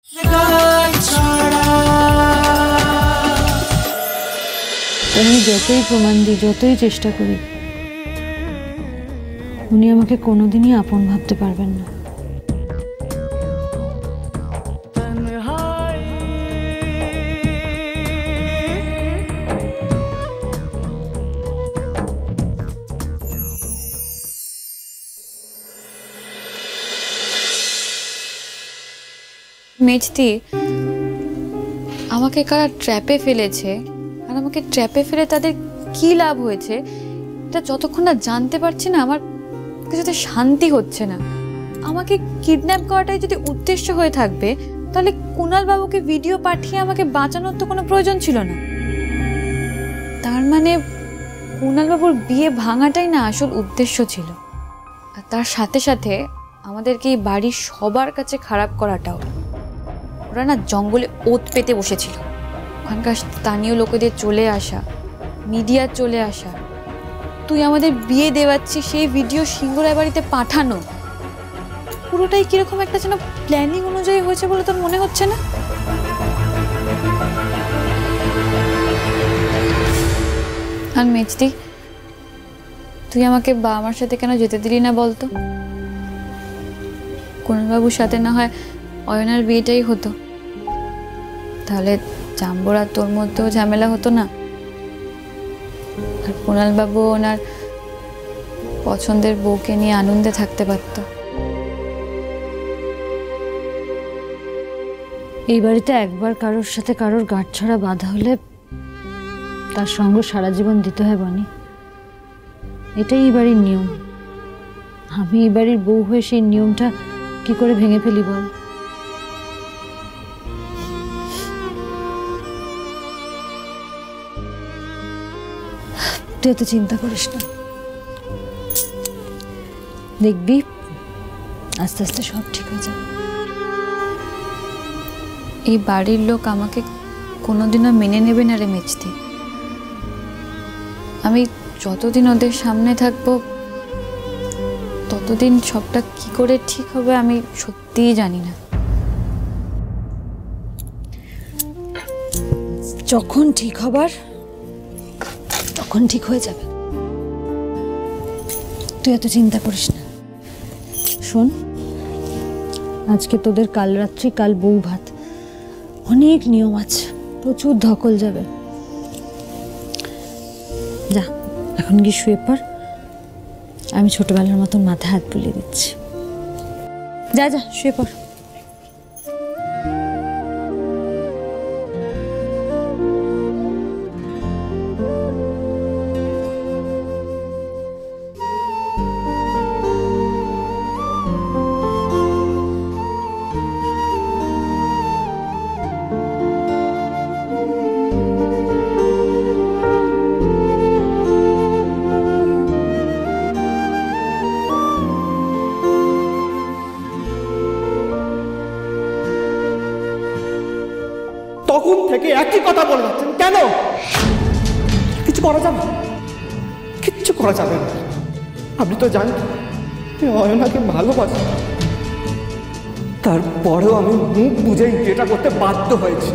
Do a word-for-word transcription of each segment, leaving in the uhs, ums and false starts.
আমি যতই প্রমাণ দিই, যতই চেষ্টা করি, উনি আমাকে কোনোদিনই আপন ভাবতে পারবেন না। মেজদি, আমাকে কারা ট্র্যাপে ফেলেছে আর আমাকে ট্র্যাপে ফেলে তাদের কি লাভ হয়েছে এটা যতক্ষণ না জানতে পারছি না, আমার কিছুতে শান্তি হচ্ছে না। আমাকে কিডন্যাপ করাটাই যদি উদ্দেশ্য হয়ে থাকবে, তাহলে কুণাল বাবুকে ভিডিও পাঠিয়ে আমাকে বাঁচানোর তো কোনো প্রয়োজন ছিল না। তার মানে কুণাল বাবুর বিয়ে ভাঙাটাই না আসল উদ্দেশ্য ছিল, আর তার সাথে সাথে আমাদেরকে এই বাড়ির সবার কাছে খারাপ করাটাও। ওরা না জঙ্গলে ওত পেতে বসেছিল, ওখানকার স্থানীয় লোকেদের চলে আসা, মিডিয়া চলে আসা, তুই আমাদের বিয়ে দেওয়াচ্ছিস সেই ভিডিও সিংহরায় বাড়িতে পাঠানো, পুরোটাই কিরকম একটা যেন প্ল্যানিং অনুযায়ী হয়েছে বলে তোর মনে হচ্ছে না? আর মেজদি, তুই আমাকে বা আমার সাথে কেন যেতে দিলি না বলতো? কুণালবাবুর সাথে না হয় অয়নার বিয়েটাই হতো, তাহলে জাম্বর আর তোর মধ্যেও ঝামেলা হতো না, আর কুণালবাবু ওনার পছন্দের বউকে নিয়ে আনন্দে থাকতে পারত। এই বাড়িতে একবার কারোর সাথে কারোর গাঁটছড়া বাঁধা হলে তার সঙ্গ সারা জীবন দিতে হয় বনি। এটাই এই বাড়ির নিয়ম। আমি এই বাড়ির বউ হয়ে সেই নিয়মটা কি করে ভেঙে ফেলি বল? তুই এত চিন্তা করিস না, দেখবি আস্তে আস্তে সব ঠিক হয়ে যাবে। এই বাড়ির লোক আমাকে কোনোদিনও মেনে নেবে না রে মেজদি। আমি যতদিন ওদের সামনে থাকবো ততদিন সবটা কি করে ঠিক হবে আমি সত্যিই জানি না। যখন ঠিক হবার তখন ঠিক হয়ে যাবে, তুই এত চিন্তা করিস না। শোন, আজকে তোদের কাল রাত্রি কাল বউ ভাত, অনেক নিয়ম আছে, প্রচুর ধকল যাবে। যা এখন গিয়ে শুয়ে পড়, আমি ছোটবেলার মতন মাথায় হাত বুলিয়ে দিচ্ছি। যা যা শুয়ে পড়। তখন থেকে একই কথা বলে যাচ্ছেন কেন? কিছু করা যাবে? কিচ্ছু করা যাবে না। আপনি তো জানেন অয়নাকে ভালোবাসি, তারপরেও আমি মুখ বুঝেই যেটা করতে বাধ্য হয়েছি।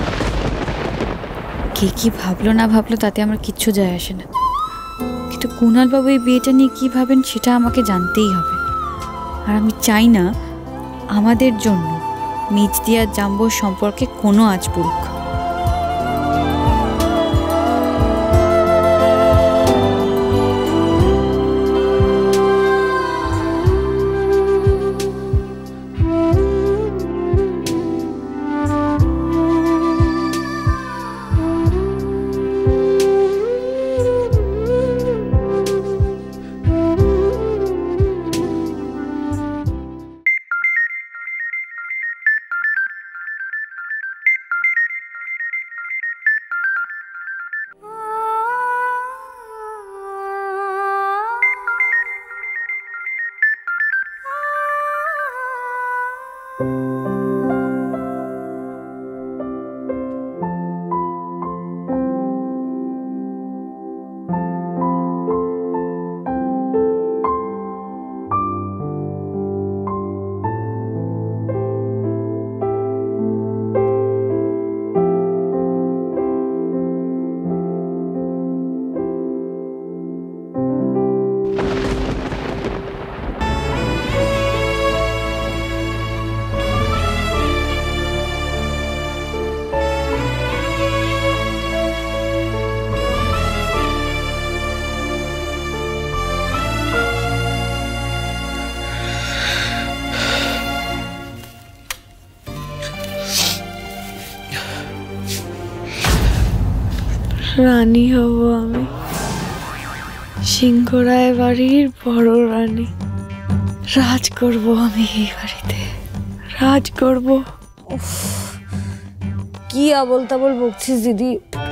কে কি ভাবলো না ভাবলো তাতে আমার কিচ্ছু যায় আসে না, কিন্তু কুণালবাবু এই বিয়েটা নিয়ে কী ভাবেন সেটা আমাকে জানতেই হবে। আর আমি চাই না আমাদের জন্য মেজদি আর জাম্বোর সম্পর্কে কোনো আঁচ পড়ুক। রানী হব আমি, সিংহরায় বাড়ির বড় রানী। রাজ করব আমি এই বাড়িতে, রাজ করব। কি আবল তাবল বকছিস দিদি,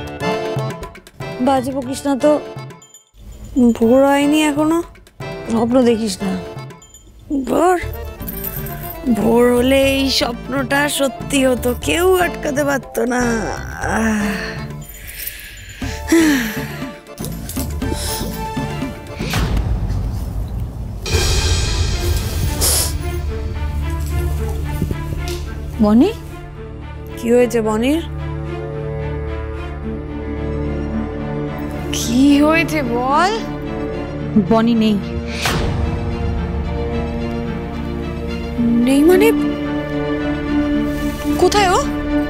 বাজে বকিস না তো। ভোর হয়নি এখনো? স্বপ্ন দেখিস না। ভোর ভোর হলে এই স্বপ্নটা সত্যি হতো, কেউ আটকাতে পারতো না। বনি, কি হয়েছে বনির? কি হয়েছে বল। বনি নেই। নেই মানে কোথায় ও?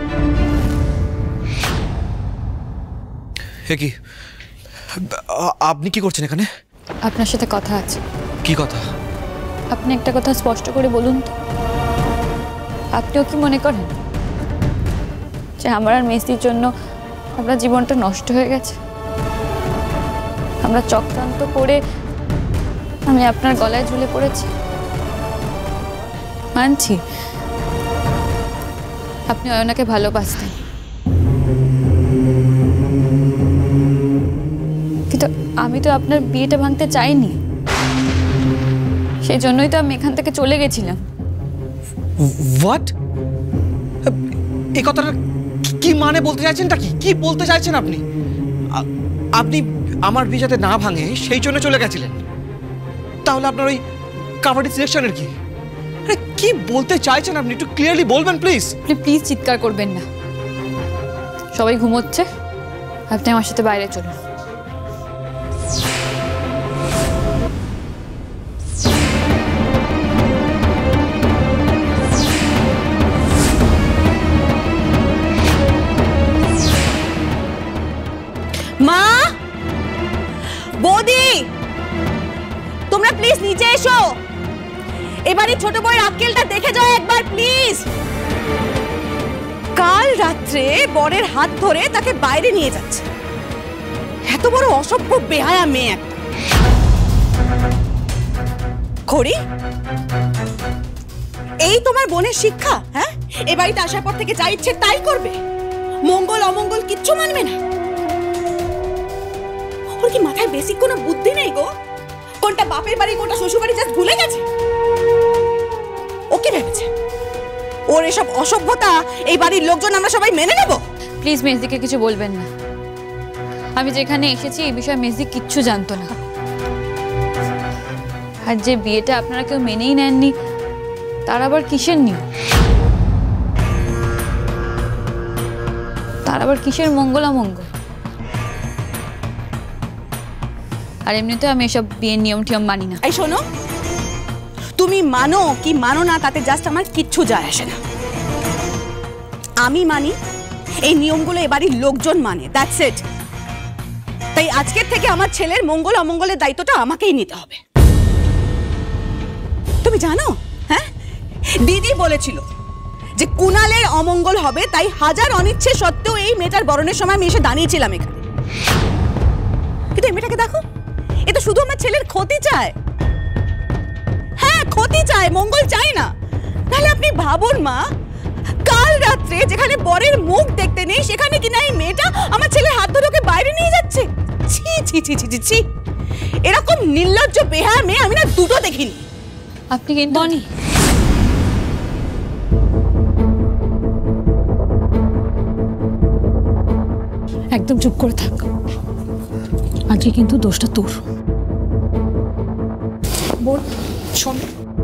হে কি, আ- আপনি কি করছেন এখানে? আপনার সাথে কথা আছে। কি কথা? আপনি একটা কথা স্পষ্ট করে বলুন তো, আপনিও কি মনে করেন যে আমার আর মেসির জন্য আপনার জীবনটা নষ্ট হয়ে গেছে? আমরা চক্রান্ত করে আমি আপনার গলায় ঝুলে পড়েছি, মানছি আপনি অয়নাকে ভালোবাসতেন, কিন্তু আমি তো আপনার বিয়েটা ভাঙতে চাইনি, সেই জন্যই তো আমি এখান থেকে চলে গেছিলাম। হোয়াট? এই কথাটা কি মানে বলতে চাইছেনটা কি? কি বলতে চাইছেন আপনি? আ- আপনি আমার বিয়ে যাতে না ভাঙে সেই জন্য চলে গেছিলেন? তাহলে আপনার ওই কাবাডি সিলেকশনের কি? আরে কি বলতে চাইছেন আপনি? একটু ক্লিয়ারলি বলবেন প্লিজ। আপনি প্লিজ চিৎকার করবেন না, সবাই ঘুমোচ্ছে, আপনি আমার সাথে বাইরে চলুন। মা, বৌদি, তোমরা প্লিজ নিচে এসো। এবারে ছোট বউয়ের আক্কেলটা দেখে যাও একবার প্লিজ। কাল রাত্রে বরের হাত ধরে তাকে বাইরে নিয়ে যাচ্ছে, এত বড় অসভ্য বেহায়া মেয়ে একটা। খড়ি, এই তোমার বোনের শিক্ষা? হ্যাঁ, এ বাড়িতে আসার পর থেকে যা ইচ্ছে তাই করবে, মঙ্গল অমঙ্গল কিচ্ছু মানবে না। ওর কি মাথায় বেসিক কোনো বুদ্ধি নেই গো? কোনটা বাপের বাড়ি কোনটা শ্বশুর বাড়ি জাস্ট ভুলে গেছে। ওকে ভেবেছে ওর এসব অসভ্যতা এই বাড়ির লোকজন আমরা সবাই মেনে নেব? প্লিজ মেজদিকে কিছু বলবেন না, আমি যেখানে এসেছি এই বিষয়ে মেজদি কিচ্ছু জানতো না। আর যে বিয়েটা আপনারা কেউ মেনেই নেননি, তার আবার কিসের নিয়ম, তার আবার কিসের মঙ্গল অমঙ্গল? আর এমনিতে আমি এসব বিয়ের নিয়ম টিয়ম মানি না। এই শোনো, তুমি মানো কি মানো না তাতে জাস্ট আমার কিচ্ছু যায় আসে না। আমি মানি, এই নিয়মগুলো এ বাড়ির লোকজন মানে, দ্যাটস ইট। তাই আজকের থেকে আমার ছেলের মঙ্গল অমঙ্গলের দায়িত্বটা আমাকেই নিতে হবে। তুমি জানো, হ্যাঁ, দিদি বলেছিল যে কুণালের অমঙ্গল হবে, তাই হাজার অনিচ্ছে সত্ত্বেও এই মেয়েটার বরণের সময় আমি এসে দাঁড়িয়েছিলাম এখানে। কিন্তু এই মেয়েটাকে দেখো, এ তো শুধু আমার ছেলের ক্ষতি চায়। হ্যাঁ, ক্ষতি চায়, মঙ্গল চায় না। তাহলে আপনি ভাবুন মা, কাল রাত্রে যেখানে বরের মুখ দেখতে নেই সেখানে কিনা এই মেয়েটা আমার ছেলের হাত ধরে ওকে বাইরে নিয়ে যাচ্ছে। ছি ছি ছি ছি ছি, এরকম নির্লজ্জ বেহায়া মেয়ে আমি না দুটো দেখিনি। আপনি কিন্তু বনি, একদম চুপ করে থাক। আজকে কিন্তু দোষটা তোর। বোন শোন,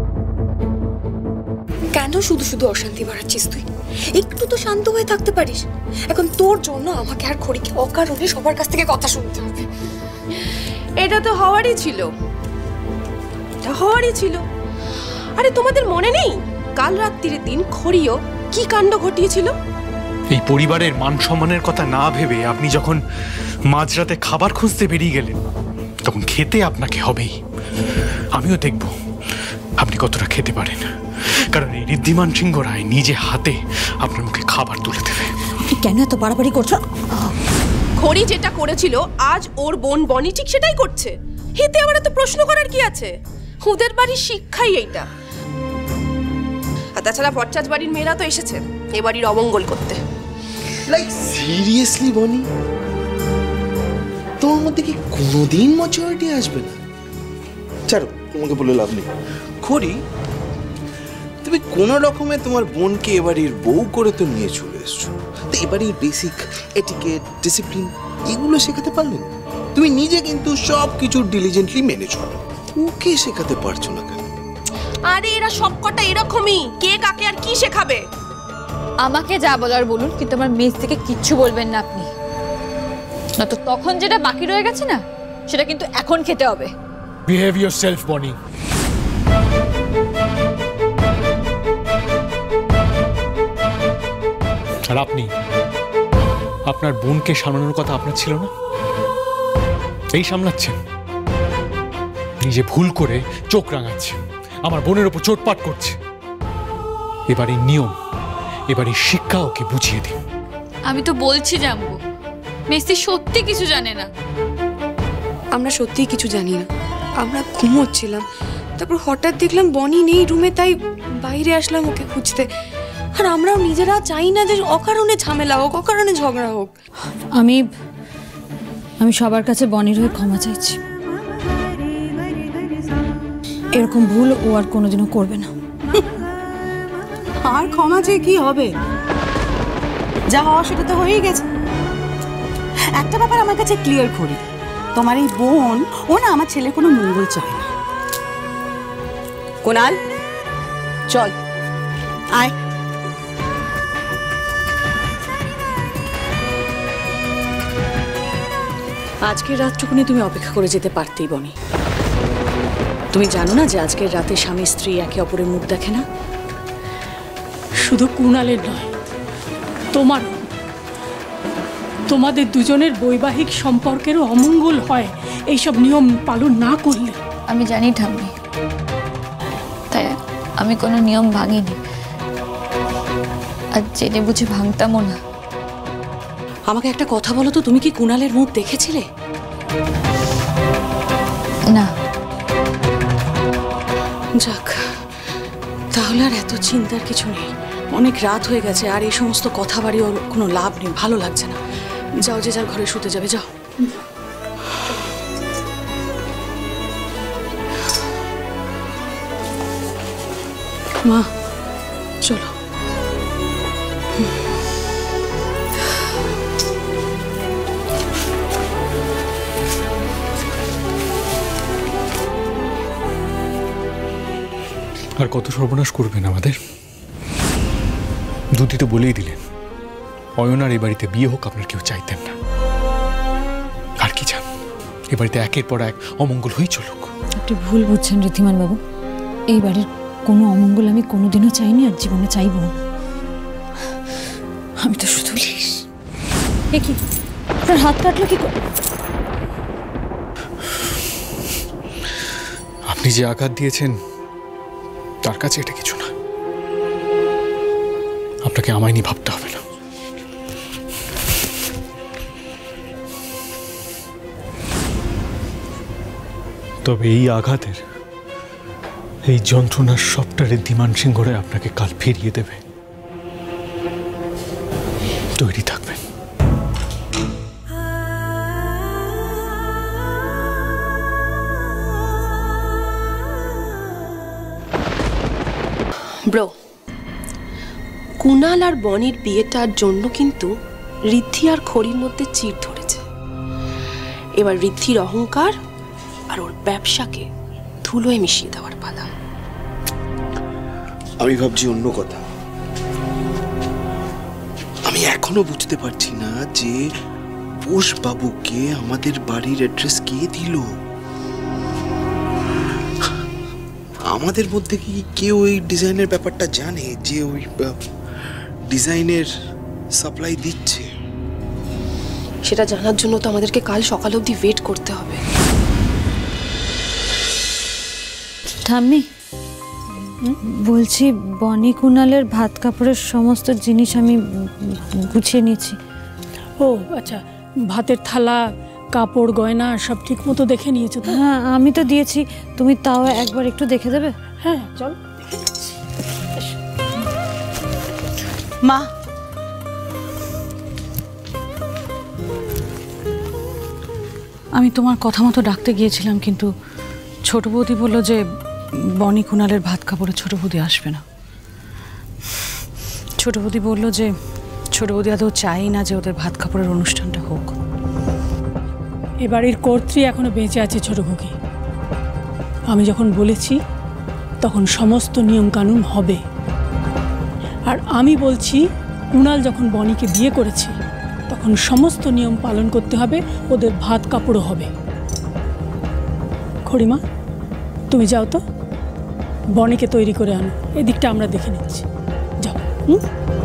কেন শুধু শুধু অশান্তি বাড়াচ্ছিস তুই? একটু তো শান্ত হয়ে থাকতে পারিস। এখন তোর জন্য আমাকে আর খড়িকে অকারণে সবার কাছ থেকে কথা শুনতে হবে। এটা তো হওয়ারই ছিল, এটা হওয়ারই ছিল। আরে তোমাদের মনে নেই কাল রাত্রির দিন খড়িও কি কাণ্ড ঘটিয়েছিল? এই পরিবারের মান সম্মানের কথা না ভেবে আপনি যখন মাঝরাতে খাবার খুঁজতে বেরিয়ে গেলেন, তখন খেতে আপনাকে হবেই। আমিও দেখব আপনি কতটা খেতে পারেন, কারণ এই ঋদ্ধিমান সিংহ রায় নিজে হাতে আপনার মুখে খাবার তুলে দেবে। কেন এত বাড়াবাড়ি করছো? খড়ি যেটা করেছিল আজ ওর বোন বনি ঠিক সেটাই করছে। এতে আবার এত প্রশ্ন করার কি আছে? ওদের বাড়ির শিক্ষাই এইটা। আর তাছাড়া ভট্টাচ বাড়ির মেয়েরা তো এসেছে এ বাড়ির অমঙ্গল করতে। লাইক সিরিয়াসলি বনি, তোমার মধ্যে কি কোনোদিন ম্যাচুরিটি আসবে না? ছাড়ো, তোমাকে বলে লাভ নেই। খড়ি, তুমি কোনো রকমে তোমার বোনকে এবাড়ির বউ করে তো নিয়ে চলে এসছো, তো এবাড়ির বেসিক এটিকেট, ডিসিপ্লিন এগুলো শেখাতে পারলেন? তুমি নিজে কিন্তু সব কিছু ডিলিজেন্টলি মেনে চলো, ওকে শেখাতে পারছো না কেন? আরে এরা সবকটা এরকমই, কে কাকে আর কি শেখাবে? আমাকে যা বলার বলুন, কিন্তু আমার মেজ থেকে কিচ্ছু বলবেন না আপনি। না তো তখন যেটা বাকি রয়ে গেছে না, সেটা কিন্তু এখন খেতে হবে। বিহেভ ইয়োরসেলফ বনি। আর আপনি, আপনার বোনকে সামলানোর কথা আপনার ছিল না? এই সামলাচ্ছেন, নিজে ভুল করে চোখ রাঙাচ্ছে, আমার বোনের উপর চোটপাট করছে। এবারে নিয়ম, এবারে শিক্ষা ওকে বুঝিয়ে দিন। আমি তো বলছি জাম্বু, মেসি সত্যি কিছু জানে না। আমরা সত্যিই কিছু জানি না। আমরা ঘুমোচ্ছিলাম, তারপর হঠাৎ দেখলাম বনি নেই রুমে, তাই বাইরে আসলাম ওকে খুঁজতে। আর আমরাও নিজেরা চাই না যে অকারণে ঝামেলা হোক, অকারণে ঝগড়া হোক। আমি আমি সবার কাছে বনির হয়ে ক্ষমা চাইছি। এরকম ভুল ও আর কোনোদিনও করবে না। আর ক্ষমা চেয়ে কি হবে? যা হওয়া সেটা তো হয়েই গেছে। একটা ব্যাপার আমার কাছে ক্লিয়ার করি, তোমার এই বোন ও না আমার ছেলে কোনো মঙ্গল চায় না। কুনাল, চল আয়। আজকের রাতটুকুনি তুমি অপেক্ষা করে যেতে পারতেই বনি। তুমি জানো না যে আজকের রাতে স্বামী স্ত্রী একে অপরের মুখ দেখে না? শুধু কুণালের নয়, তোমার, তোমাদের দুজনের বৈবাহিক সম্পর্কেরও অমঙ্গল হয় এইসব নিয়ম পালন না করলে। আমি জানি ঠাম্মি, তাই আমি কোনো নিয়ম ভাঙিনি, আর জেনে বুঝে ভাঙতামও না। আমাকে একটা কথা বলো তো, তুমি কি কুণালের মুখ দেখেছিলে? না। যাক, তাহলে আর এত চিন্তার কিছু নেই। অনেক রাত হয়ে গেছে, আর এই সমস্ত কথা বাড়ি ওর কোনো লাভ নেই, ভালো লাগছে না। যাও, যে যার ঘরে শুতে যাবে, যাও। মা চলো। আর কত সর্বনাশ করবেন আমাদের? দুটি তো বলেই দিলেন, অয়নার এই বাড়িতে বিয়ে হোক আপনার কেউ চাইতেন না। আর কি চান? এ বাড়িতে একের পর এক অমঙ্গল হয়ে চলুক। আপনি ভুল বুঝছেন ঋদ্ধিমান বাবু, এই বাড়ির কোনো অমঙ্গল আমি কোনোদিনও চাইনি, আর জীবনে চাইব না। আমি তো শুধু এ কি, আপনার হাত কাটলো কি করে? আপনি যে আঘাত দিয়েছেন তার কাছে এটা কিছু না, আপনাকে আমায় নিয়ে ভাবতে হবে না। তবে এই আঘাতের, এই যন্ত্রণার সবটা ঋদ্ধিমান সিংহরে আপনাকে কাল ফিরিয়ে দেবে। তৈরি থাকবেন। ব্রো, কুণাল আর বনির বিয়েটার জন্য কিন্তু ঋদ্ধি আর খড়ির মধ্যে চির ধরেছে। এবার ঋদ্ধির অহংকার আর ওর ব্যবসাকে ধুলোয় মিশিয়ে দেওয়ার পালা। আমি ভাবছি অন্য কথা। আমি এখনো বুঝতে পারছি না যে বোস বাবুকে আমাদের বাড়ির অ্যাড্রেস কে দিল। আমাদের মধ্যে কি কেউ ওই ডিজাইনের ব্যাপারটা জানে, যে ওই ডিজাইনের সাপ্লাই দিচ্ছে? সেটা জানার জন্য তো আমাদেরকে কাল সকাল অবধি ওয়েট করতে হবে। ঠাম্মি, বলছি বনি কুণালের ভাত কাপড়ের সমস্ত জিনিস আমি গুছিয়ে নিয়েছি। ও আচ্ছা, ভাতের থালা, কাপড়, গয়না সব ঠিক মতো দেখে নিয়েছো তো? হ্যাঁ আমি তো দিয়েছি, তুমি তাও একবার একটু দেখে দেবে? হ্যাঁ চল। মা, আমি তোমার কথা মতো ডাকতে গিয়েছিলাম, কিন্তু ছোট বৌদি বললো যে বনি কুণালের ভাত কাপড়ে ছোট বৌদি আসবে না। ছোট বৌদি বললো যে ছোট বৌদি আদৌ চাই না যে ওদের ভাত কাপড়ের অনুষ্ঠানটা হোক। এ বাড়ির কর্ত্রী এখনো বেঁচে আছে ছোট খুকি। আমি যখন বলেছি তখন সমস্ত নিয়ম কানুন হবে। আর আমি বলছি কুণাল যখন বনিকে বিয়ে করেছে তখন সমস্ত নিয়ম পালন করতে হবে, ওদের ভাত কাপড়ও হবে। খড়িমা, তুমি যাও তো, বনিকে তৈরি করে আনো, এদিকটা আমরা দেখে নিচ্ছি। যাও। হুম।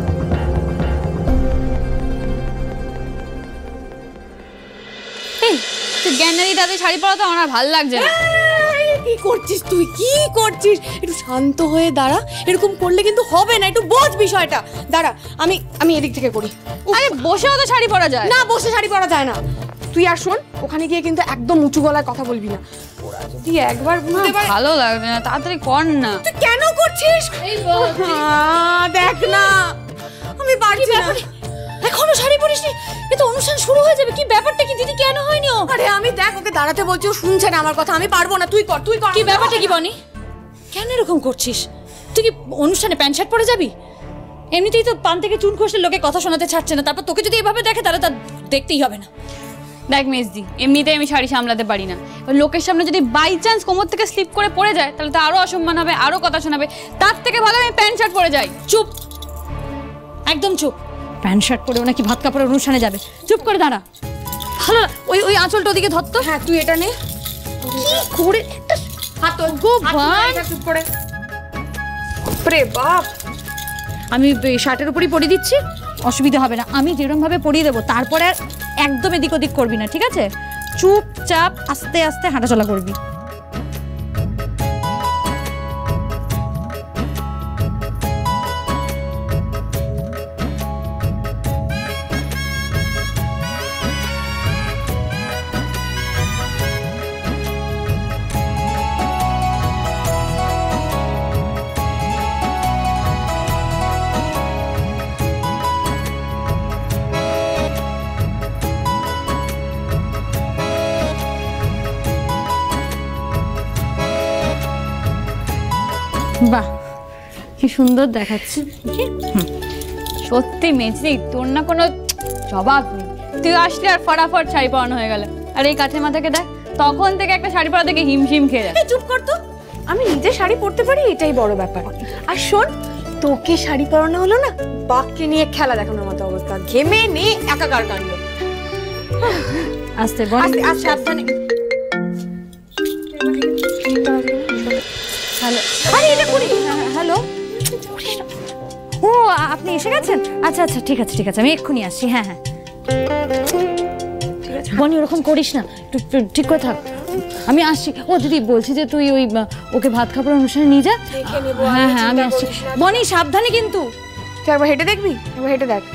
জ্ঞানাদি তাদের শাড়ি পরা তো আমার আর ভালো লাগছে না। কি করছিস তুই, কি করছিস? একটু শান্ত হয়ে দাঁড়া, এরকম করলে কিন্তু হবে না, একটু বোঝ বিষয়টা। দাঁড়া, আমি আমি এদিক থেকে করি। আরে বসেও তো শাড়ি পরা যায় না, বসে শাড়ি পরা যায় না। তুই আর শোন, ওখানে গিয়ে কিন্তু একদম উঁচু গলায় কথা বলবি না। ওরা যদি একবার বুঝতে পারে। ভালো লাগছে না, তাড়াতাড়ি কর না। তুই কেন করছিস? দেখ না, আমি পারছি না। এখনো শাড়ি পরিসনি? এ তো অনুষ্ঠান শুরু হয়ে যাবে। কি ব্যাপারটা কি দিদি, কেন হয়নি ও? আরে আমি দেখ, ওকে দাঁড়াতে বলছি, ও শুনছে না আমার কথা। আমি পারবো না, তুই কর, তুই কর। কি ব্যাপারটা কি বনি? কেন এরকম করছিস? তুই কি অনুষ্ঠানে প্যান্ট শার্ট পরে যাবি? এমনিতেই তো পান থেকে চুন খসলে লোকে কথা শোনাতে ছাড়ছে না, তারপর তোকে যদি এভাবে দেখে তাহলে তা দেখতেই হবে না। দেখ মেজদি, এমনিতেই আমি শাড়ি সামলাতে পারি না। লোকের সামনে যদি বাই চান্স কোমর থেকে স্লিপ করে পড়ে যায় তাহলে তো আরো অসম্মান হবে, আরো কথা শোনাবে। তার থেকে ভালো আমি প্যান্ট শার্ট পরে যাই। চুপ, একদম চুপ। প্যান্ট শার্ট পরেও নাকি ভাত কাপড়ের অনুষ্ঠানে যাবে? চুপ করে দাঁড়া। ভালো, ওই ওই আঁচলটা ওদিকে ধর তো। হ্যাঁ, তুই এটা নে। কি করে একটা হাত গো বান, চুপ করে। রে বাপ, আমি শার্টের উপরই পরিয়ে দিচ্ছি, অসুবিধা হবে না। আমি যেরকম ভাবে পরিয়ে দেবো, তারপরে আর একদম এদিক ওদিক করবি না, ঠিক আছে? চুপচাপ আস্তে আস্তে হাঁটাচলা করবি। বাহ, কি সুন্দর দেখাচ্ছে। সত্যি মেজদি, তোর না কোনো জবাব নেই। তুই আসলে আর ফটাফট শাড়ি পরানো হয়ে গেল। আর এই কাছে মাথাকে দেখ, তখন থেকে একটা শাড়ি পরা থেকে হিমশিম খেয়ে যায়। চুপ কর তো। আমি নিজে শাড়ি পরতে পারি, এটাই বড় ব্যাপার। আর শোন, তোকে শাড়ি পরানো হলো না, বাঘকে নিয়ে খেলা দেখানোর মতো অবস্থা। ঘেমে নে একাকার কাণ্ড। আস্তে বনি, আস্তে সাবধানে। হ্যালো, আরে এটা করি। হ্যালো, ও আপনি এসে গেছেন? আচ্ছা আচ্ছা, ঠিক আছে ঠিক আছে, আমি এক্ষুনি আসছি। হ্যাঁ হ্যাঁ, বনি ওরকম করিস না, একটু ঠিক করে থাক, আমি আসছি। ও দিদি, বলছি যে তুই ওই ওকে ভাত খাবার অনুষ্ঠানে নিয়ে যা। হ্যাঁ হ্যাঁ, আমি আসছি। বনি সাবধানে কিন্তু। তুই একবার হেঁটে দেখবি, একবার হেঁটে দেখ।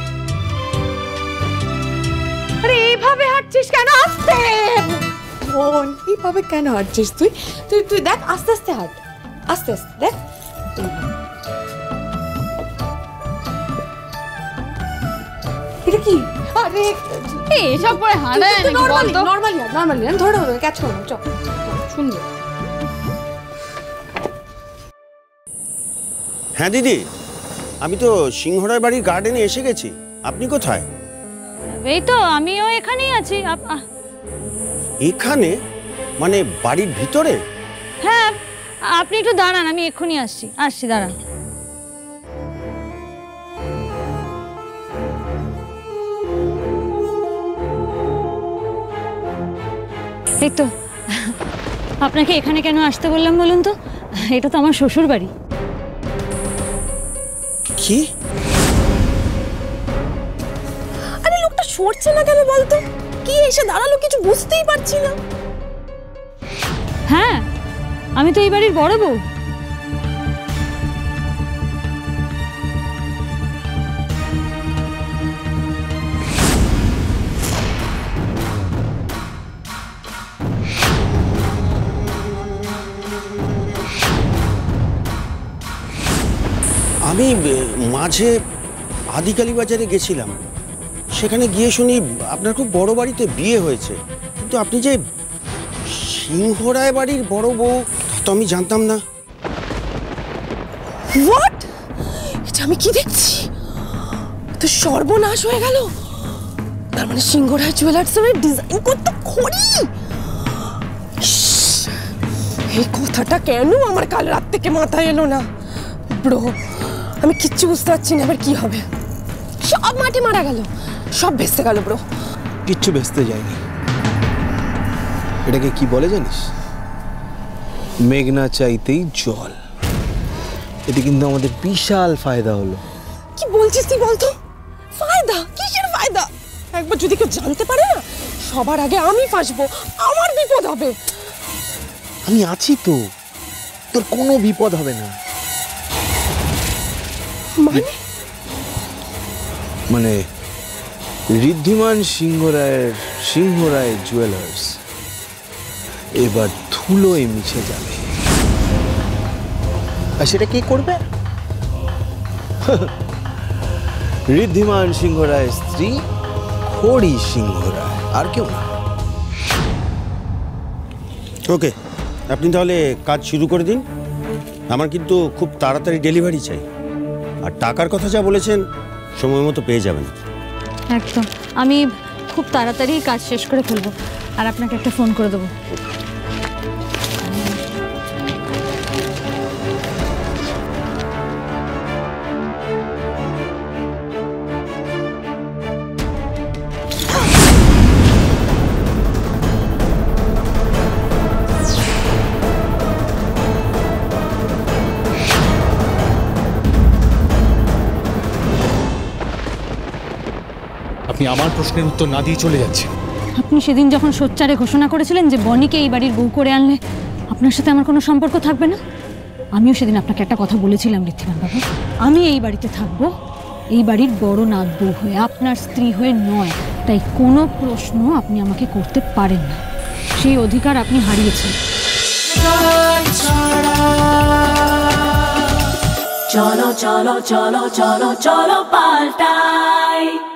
আরে এইভাবে হাঁটছিস কেন? আস্তে বোন, এইভাবে কেন হাঁটছিস তুই? তুই তুই দেখ, আস্তে আস্তে হাঁট, আস্তে আস্তে দেখ। এটা কি? আরে এসব পরে হাঁটা যায় নাকি বল তো? নরমালি হাঁট, নরমালি হাঁট। ধরে ধরে ক্যাচ করো, চল সুন্দর। হ্যাঁ দিদি, আমি তো সিংহরায় বাড়ির গার্ডেনে এসে গেছি। আপনি কোথায়? এই তো আমিও এখানেই আছি। এখানে মানে বাড়ির ভিতরে? হ্যাঁ, আপনি একটু দাঁড়ান, আমি এক্ষুনি আসছি। আসছি, দাঁড়ান। এই তো, আপনাকে এখানে কেন আসতে বললাম বলুন তো? এটা তো আমার শ্বশুর বাড়ি। কি? আরে লোকটা সরছে না কেন বলতো? কি এসে দাঁড়ালো কিছু বুঝতেই পারছি না। হ্যাঁ, আমি তো এই বাড়ির বড় বউ। আমি মাঝে আদিকালী বাজারে গেছিলাম, সেখানে গিয়ে শুনি আপনার খুব বড় বাড়িতে বিয়ে হয়েছে, কিন্তু আপনি যে সিংহরায় বাড়ির বড় বউ তা তো আমি জানতাম না। হোয়াট? এটা আমি কি দেখছি? তো সর্বনাশ হয়ে গেল। তার মানে সিংহরায় জুয়েলার্সের ডিজাইন করতে খড়ি। এই কথাটা কেন আমার কাল রাত থেকে মাথায় এলো না? ব্রো, আমি কিচ্ছু বুঝতে পারছি না এবার কি হবে। সব মাঠে মারা গেল, সব ভেস্তে গেল ব্রো। কিচ্ছু ভেস্তে যায়নি। এটাকে কি বলে জানিস? মেঘনা চাইতেই জল। এতে কিন্তু আমাদের বিশাল ফায়দা হলো। কি বলছিস তুই বলতো? ফায়দা? কিসের ফায়দা? একবার যদি কেউ জানতে পারে না, সবার আগে আমি ফাঁসবো, আমার বিপদ হবে। আমি আছি তো, তোর কোনো বিপদ হবে না। মানে মানে ঋদ্ধিমান সিংহরায়ের সিংহরায় জুয়েলার্স এবার ধুলোয় মিশে যাবে। আর সেটা কে করবে? ঋদ্ধিমান সিংহরায়ের স্ত্রী খড়ি সিংহরায়, আর কেউ না। ওকে, আপনি তাহলে কাজ শুরু করে দিন। আমার কিন্তু খুব তাড়াতাড়ি ডেলিভারি চাই, আর টাকার কথা যা বলেছেন সময় মতো পেয়ে যাবেন। একদম, আমি খুব তাড়াতাড়ি কাজ শেষ করে ফেলবো, আর আপনাকে একটা ফোন করে দেবো। আপনি আমার প্রশ্নের উত্তর না দিয়ে চলে যাচ্ছেন। আপনি সেদিন যখন সোচ্চারে ঘোষণা করেছিলেন যে বনিকে এই বাড়ির বউ করে আনলে আপনার সাথে আমার কোনো সম্পর্ক থাকবে না, আমিও সেদিন আপনাকে একটা কথা বলেছিলাম ঋদ্ধিমান বাবু, আমি এই বাড়িতে থাকবো এই বাড়ির বড় নাত বউ হয়ে, আপনার স্ত্রী হয়ে নয়। তাই কোনো প্রশ্ন আপনি আমাকে করতে পারেন না, সেই অধিকার আপনি হারিয়েছেন। চলো চলো চলো চলো চলো পাল্টাই।